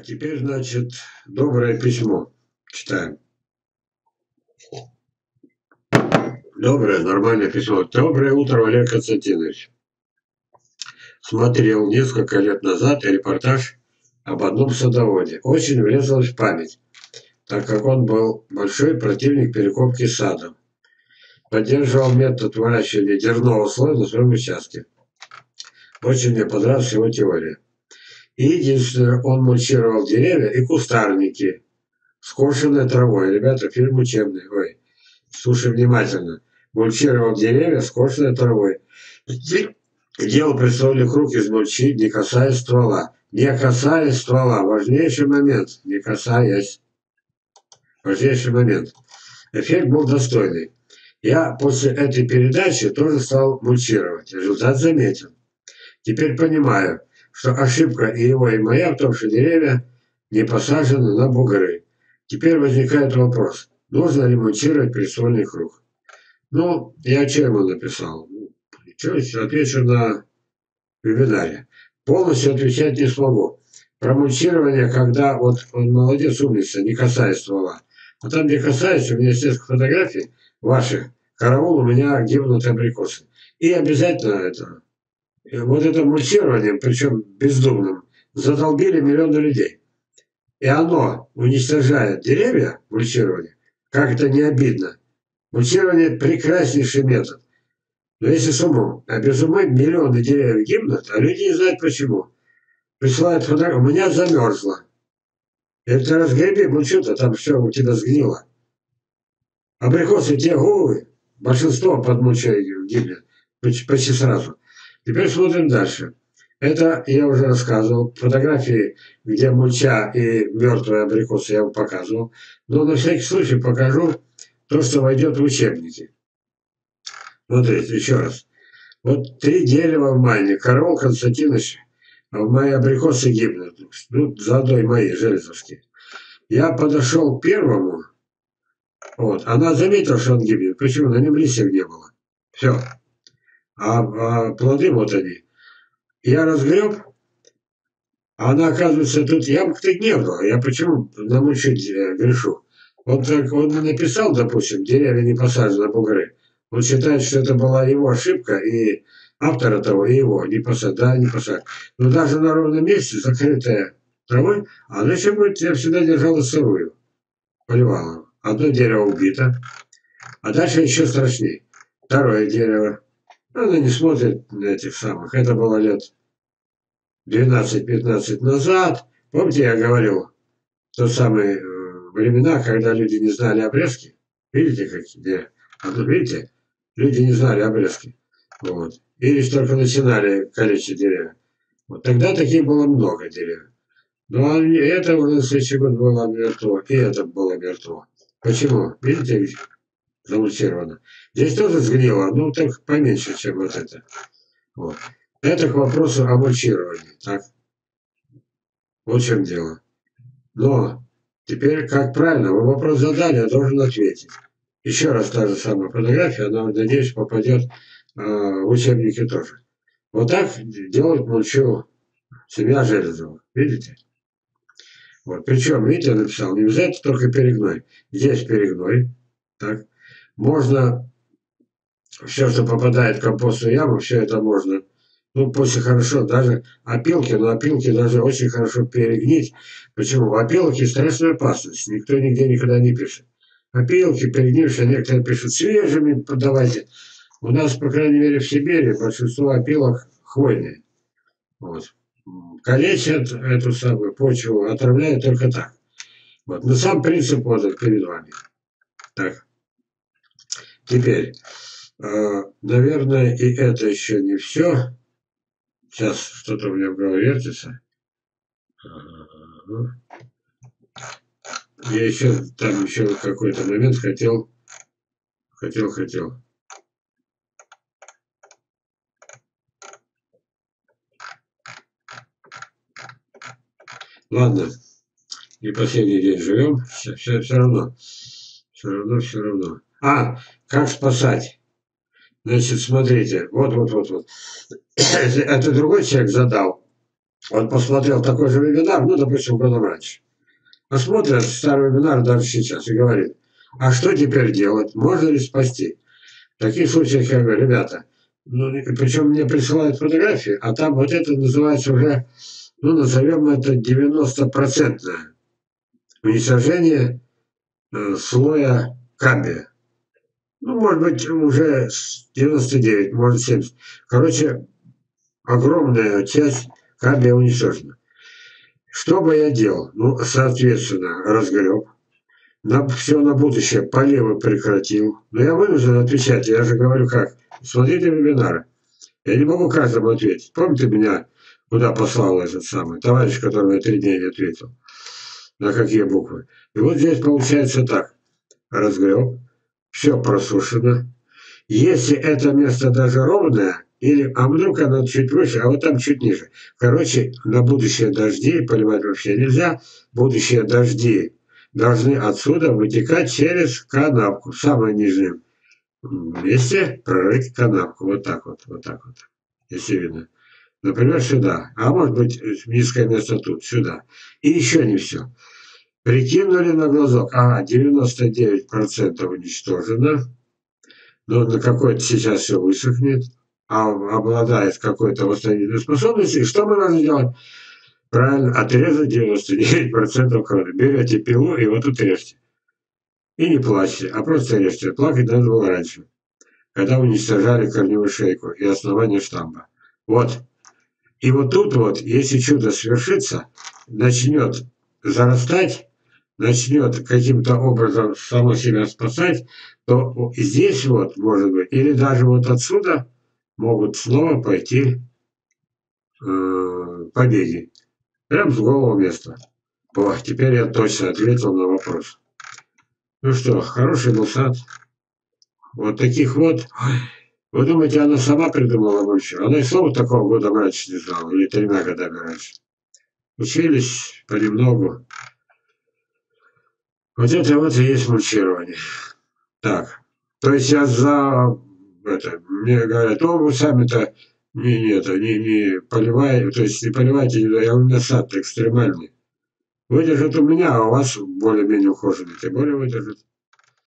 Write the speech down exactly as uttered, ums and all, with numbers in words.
Так, теперь, значит, доброе письмо. Читаем. Доброе, нормальное письмо. Доброе утро, Валерий Константинович. Смотрел несколько лет назад репортаж об одном садоводе. Очень врезалась в память, так как он был большой противник перекопки сада. Поддерживал метод выращивания дернового слоя на своем участке. Очень мне понравилась его теория. И единственное, он мульчировал деревья и кустарники скошенной травой. Ребята, фильм учебный. Ой, слушай внимательно. Мульчировал деревья скошенной травой. Делал присольный круг из мульчи, не касаясь ствола. Не касаясь ствола. Важнейший момент. Не касаясь. Важнейший момент. Эффект был достойный. Я после этой передачи тоже стал мульчировать. Результат заметен. Теперь понимаю, что ошибка и его, и моя в том, что деревья не посажены на бугры. Теперь возникает вопрос, нужно ли мульчировать присольный круг. Ну, я что ему написал? Что, отвечу на вебинаре. Полностью отвечать не смогу. Про мульчирование, когда вот он молодец, умница, не касаясь ствола. А там, где касаясь, у меня есть несколько фотографий ваших. Караул, у меня гибнут абрикосы. И обязательно это... Вот это мульчирование, причем бездумным, задолбили миллионы людей. И оно уничтожает деревья, мульчирование, как это не обидно. Мульчирование – прекраснейший метод. Но если с умом, а без ума миллионы деревьев гибнут, а люди не знают почему. Присылают фотографию, у меня замерзло. Это разгреби мульчу-то, там все у тебя сгнило. Абрикосы те губы, большинство под мульчой гибнет почти сразу. Теперь смотрим дальше. Это я уже рассказывал. Фотографии, где мульча и мертвые абрикосы, я вам показывал. Но на всякий случай покажу то, что войдет в учебники. Смотрите, еще раз. Вот три дерева в мае. Караул Константинович, а в мае абрикосы гибнут. Ну, заодно и мои, железовские. Я подошел к первому. Вот. Она заметила, что он гибнет. Почему? На нем листьев не было. Все. А, а плоды вот они. Я разгреб, а она, оказывается, тут ямок-то не было. Я почему намучить грешу? Он так, он написал, допустим, деревья не посажены на бугры. Он считает, что это была его ошибка, и автора того, и его не посадили. Да, не посадили. Но даже на ровном месте, закрытая травой, она еще будет, я всегда держала сырую. Поливала. Одно дерево убито, а дальше еще страшнее. Второе дерево. Она не смотрит на этих самых. Это было лет двенадцать-пятнадцать назад. Помните, я говорил, в то самые времена, когда люди не знали обрезки. Видите, какие? Видите? Люди не знали обрезки. Вот. И лишь только начинали калечить деревья. Вот тогда таких было много деревьев. Но это уже на следующий год было мертво. И это было мертво. Почему? Видите, замульчировано. Здесь тоже сгнило, но только поменьше, чем вот это. Вот. Это к вопросу о мульчировании. Так? Вот в чем дело. Но теперь, как правильно, вы вопрос задали, я должен ответить. Еще раз та же самая фотография, она, надеюсь, попадет э, в учебники тоже. Вот так делают мульчу семья Железова. Видите? Вот. Причем, видите, я написал, не обязательно только перегной. Здесь перегной. Так. Можно все, что попадает в компостную яму, все это можно. Ну, после хорошо, даже опилки, но опилки даже очень хорошо перегнить. Почему? В опилке страшная опасность. Никто нигде никогда не пишет. Опилки, перегнившие, некоторые пишут свежими, подавайте. У нас, по крайней мере, в Сибири большинство опилок хвойные. Вот. Калечат эту самую почву, отравляют только так. Вот. Но сам принцип вот перед вами. Так. Теперь, э, наверное, и это еще не все. Сейчас что-то у меня в голове вертится. Я еще там еще в какой-то момент хотел, хотел, хотел. Ладно, не последний день живем, все, все, все равно, все равно, все равно. А, как спасать? Значит, смотрите, вот, вот, вот, вот. Это другой человек задал. Он посмотрел такой же вебинар, ну, допустим, годом раньше. Посмотрит старый вебинар даже сейчас и говорит, а что теперь делать? Можно ли спасти? В таких случаях я говорю, ребята, ну, причем мне присылают фотографии, а там вот это называется уже, ну, назовем это девяностопроцентное уничтожение э, слоя кадмия. Ну, может быть, уже девяносто девять, может семьдесят. Короче, огромная часть кадмия уничтожена. Что бы я делал? Ну, соответственно, разгреб. На, все на будущее поливы прекратил. Но я вынужден отвечать, я же говорю как. Смотрите вебинары. Я не могу каждому ответить. Помните меня, куда послал этот самый товарищ, которому я три дня не ответил? На какие буквы? И вот здесь получается так. Разгреб. Все просушено. Если это место даже ровное, или, а вдруг оно чуть выше, а вот там чуть ниже. Короче, на будущее дожди поливать вообще нельзя. Будущие дожди должны отсюда вытекать через канавку, в самое нижнее месте прорыть канавку. Вот так вот, вот так вот. Если видно. Например, сюда. А может быть, низкое место тут, сюда. И еще не все. Прикинули на глазок. Ага, девяносто девять процентов уничтожено. Но на какой-то сейчас все высохнет, а обладает какой-то восстановительной способностью. И что мы должны делать? Правильно, отрезать девяносто девять процентов крови. Берете пилу и вот тут режьте. И не плачьте, а просто режьте. Плакать надо было раньше, когда уничтожали корневую шейку и основание штамба. Вот. И вот тут вот, если чудо свершится, начнет зарастать, начнет каким-то образом само себя спасать, то здесь вот, может быть, или даже вот отсюда могут снова пойти э, побеги. Прям с голого места. О, теперь я точно ответил на вопрос. Ну что, хороший был сад. Вот таких вот. Вы думаете, она сама придумала мульчу? Она и слова такого года раньше не знала, или тремя годами раньше. Учились понемногу. Вот это вот и есть мульчирование. Так. То есть я за это, мне говорят, о, вы сами-то не, не, это, не, не поливаете, то есть не поливайте, я у меня сад экстремальный. Выдержит у меня, а у вас более-менее ухоженный, тем более выдержит.